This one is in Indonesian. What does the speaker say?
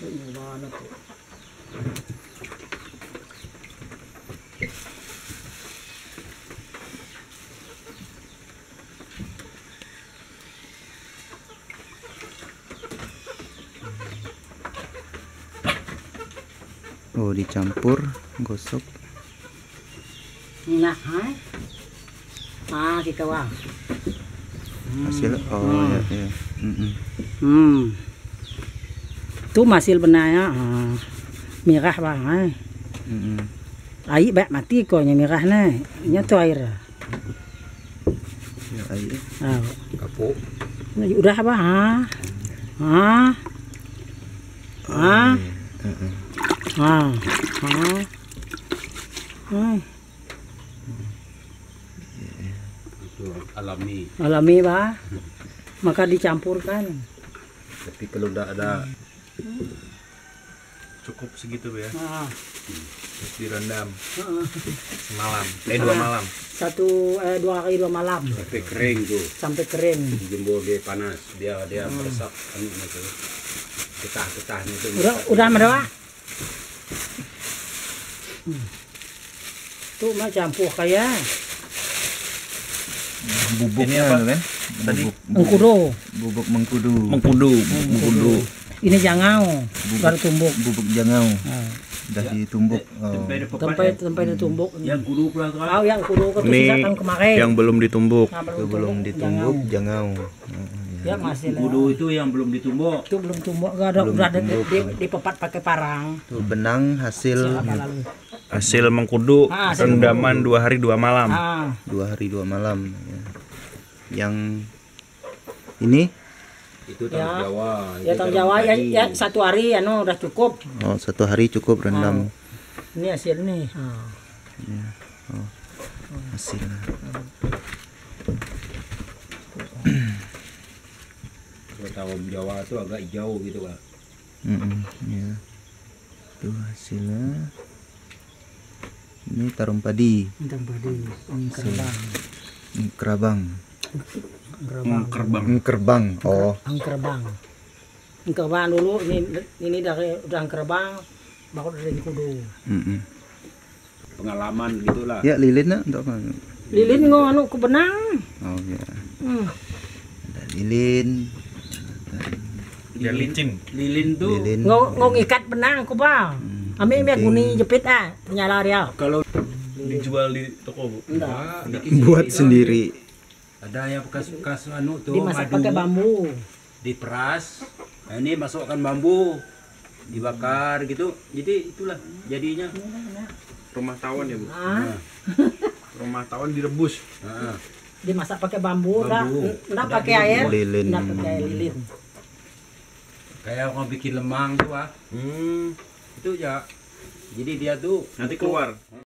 Mana tuh? Oh, dicampur, gosok. Nah, kita wang. Hasil, oh ya, ya. Itu hasil benarnya merah bang. Air bak mati kok yang merah nih. Ini tuh air. Ya, air. Kapuk. Udah bang. Itu alami. Alami bah. Maka dicampurkan. Tapi kalau udah ada cukup segitu ya. Terus direndam semalam, 2 malam. 2 hari 2 malam. Sampai kering tuh. Sampai kering. Dijemur dia panas, dia meresap itu. Getah-getahnya itu. Udah merah. Tuh mah campur kayak Bubuknya kan? Tadi mengkudu. Bubuk mengkudu. Mengkudu. Ini jangau, baru tumbuk. Bubuk jangau. Udah ditumbuk. Oh. Tempe ditumbuk. Yang kudu pulang tuh. Oh, yang kudu ke tahun kemarin. Yang belum ditumbuk. Nah, Itu belum ditumbuk jangau. Ya masih Kudu itu yang belum ditumbuk. itu belum tumbuk, gak ada udah dipepat pakai parang. Tuh benang hasil Hasil mengkudu rendaman 2 hari 2 malam. 2 hari 2 malam. Ya. Yang ini? Itu Ya. Jawa. Ya tahun Jawa ya 1 hari ya udah cukup. Oh, 1 hari cukup rendam. Ini hasil nih. Ya. Oh. Hasil. Kalau tahun Jawa itu agak hijau gitu Pak. Ya. Itu hasilnya. Ini tarum padi. Tentang padi, kerbang. Kerabang. Kerbang. Oh. Angkerbang. Angkerbang dulu ini dari udah angkerbang baru dari kudu. Pengalaman gitulah. Ya, lilin nak untuk apa? Lilin ngono ku benang. Oh ya. Ada lilin. Ya licin. Lilin tuh Lilin. Ngikat benang ku bang. Ami biar guni jepit nyala dia. kalau dijual di toko Bu. Enggak. Buat sendiri. Ada yang bekas tuh Dimasak pakai bambu. diperas. Nah, ini masukkan bambu, dibakar gitu. Jadi itulah jadinya rumah tawon ya Bu. Rumah tawon direbus. Dimasak pakai bambu, Bambu. enggak pakai air. Lilin. Enggak pakai lilin. Kayak mau bikin lemang tuh itu ya. Jadi dia tuh Nanti keluar.